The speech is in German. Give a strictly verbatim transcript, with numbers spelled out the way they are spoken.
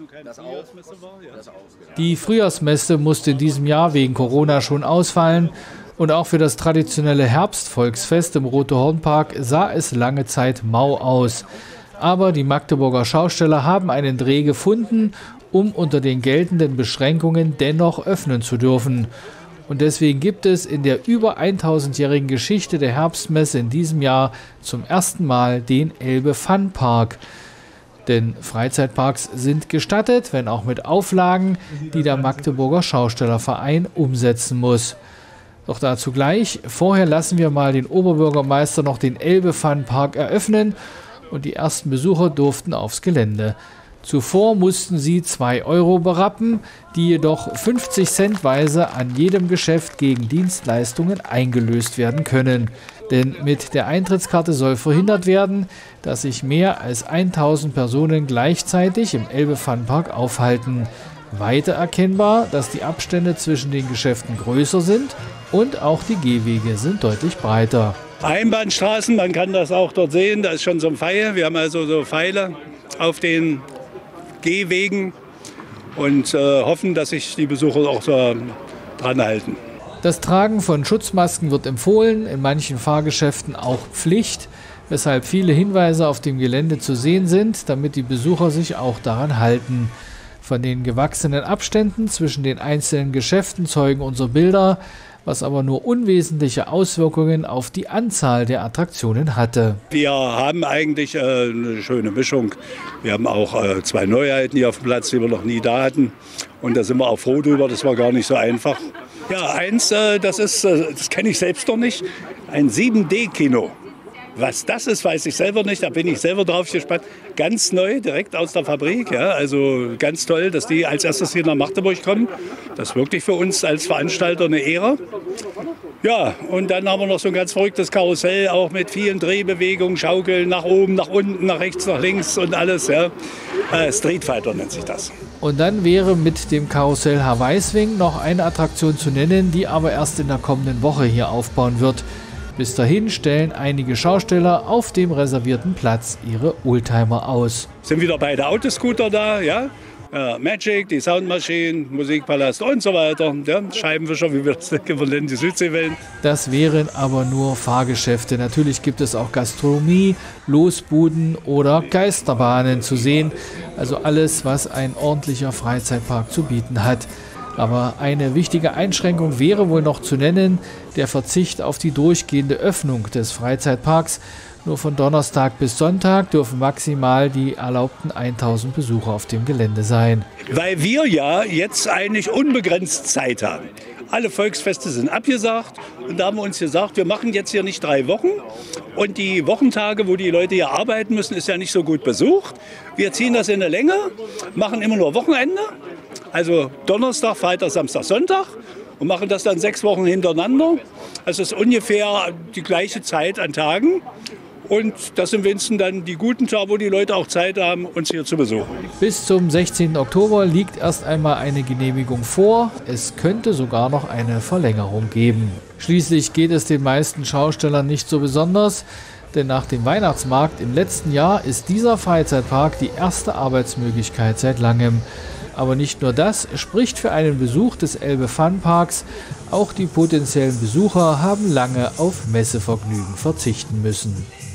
Die Frühjahrsmesse musste in diesem Jahr wegen Corona schon ausfallen. Und auch für das traditionelle Herbstvolksfest im Rote-Horn-Park sah es lange Zeit mau aus. Aber die Magdeburger Schausteller haben einen Dreh gefunden, um unter den geltenden Beschränkungen dennoch öffnen zu dürfen. Und deswegen gibt es in der über tausendjährigen Geschichte der Herbstmesse in diesem Jahr zum ersten Mal den Elbe Fun Park. Denn Freizeitparks sind gestattet, wenn auch mit Auflagen, die der Magdeburger Schaustellerverein umsetzen muss. Doch dazu gleich. Vorher lassen wir mal den Oberbürgermeister noch den Elbe Fun Park eröffnen und die ersten Besucher durften aufs Gelände. Zuvor mussten sie zwei Euro berappen, die jedoch fünfzig Centweise an jedem Geschäft gegen Dienstleistungen eingelöst werden können. Denn mit der Eintrittskarte soll verhindert werden, dass sich mehr als tausend Personen gleichzeitig im Elbe Fun Park aufhalten. Weiter erkennbar, dass die Abstände zwischen den Geschäften größer sind und auch die Gehwege sind deutlich breiter. Einbahnstraßen, man kann das auch dort sehen, da ist schon so ein Pfeil. Wir haben also so Pfeile auf den Gehwegen und äh, hoffen, dass sich die Besucher auch so dran halten. Das Tragen von Schutzmasken wird empfohlen, in manchen Fahrgeschäften auch Pflicht, weshalb viele Hinweise auf dem Gelände zu sehen sind, damit die Besucher sich auch daran halten. Von den gewachsenen Abständen zwischen den einzelnen Geschäften zeugen unsere Bilder, was aber nur unwesentliche Auswirkungen auf die Anzahl der Attraktionen hatte. Wir haben eigentlich äh, eine schöne Mischung. Wir haben auch äh, zwei Neuheiten hier auf dem Platz, die wir noch nie da hatten. Und da sind wir auch froh drüber, das war gar nicht so einfach. Ja, eins, äh, das ist, äh, das kenne ich selbst noch nicht, ein sieben D Kino. Was das ist, weiß ich selber nicht, da bin ich selber drauf gespannt. Ganz neu, direkt aus der Fabrik, ja, also ganz toll, dass die als erstes hier nach Magdeburg kommen. Das ist wirklich für uns als Veranstalter eine Ehre. Ja, und dann haben wir noch so ein ganz verrücktes Karussell, auch mit vielen Drehbewegungen, Schaukeln nach oben, nach unten, nach rechts, nach links und alles. Ja. Äh, Street Fighter nennt sich das. Und dann wäre mit dem Karussell Hawaii Swing noch eine Attraktion zu nennen, die aber erst in der kommenden Woche hier aufbauen wird. Bis dahin stellen einige Schausteller auf dem reservierten Platz ihre Oldtimer aus. Sind wieder beide Autoscooter da, ja? Ja, Magic, die Soundmaschinen, Musikpalast und so weiter. Ja, Scheibenwischer, wie wir das nennen, die Südseewellen. Das wären aber nur Fahrgeschäfte. Natürlich gibt es auch Gastronomie, Losbuden oder Geisterbahnen zu sehen. Also alles, was ein ordentlicher Freizeitpark zu bieten hat. Aber eine wichtige Einschränkung wäre wohl noch zu nennen, der Verzicht auf die durchgehende Öffnung des Freizeitparks. Nur von Donnerstag bis Sonntag dürfen maximal die erlaubten tausend Besucher auf dem Gelände sein. Weil wir ja jetzt eigentlich unbegrenzt Zeit haben. Alle Volksfeste sind abgesagt und da haben wir uns gesagt, wir machen jetzt hier nicht drei Wochen. Und die Wochentage, wo die Leute hier arbeiten müssen, ist ja nicht so gut besucht. Wir ziehen das in der Länge, machen immer nur Wochenende. Also Donnerstag, Freitag, Samstag, Sonntag und machen das dann sechs Wochen hintereinander. Also es ist ungefähr die gleiche Zeit an Tagen. Und das sind wenigstens dann die guten Tage, wo die Leute auch Zeit haben, uns hier zu besuchen. Bis zum sechzehnten Oktober liegt erst einmal eine Genehmigung vor. Es könnte sogar noch eine Verlängerung geben. Schließlich geht es den meisten Schaustellern nicht so besonders. Denn nach dem Weihnachtsmarkt im letzten Jahr ist dieser Freizeitpark die erste Arbeitsmöglichkeit seit langem. Aber nicht nur das spricht für einen Besuch des Elbe Fun Parks. Auch die potenziellen Besucher haben lange auf Messevergnügen verzichten müssen.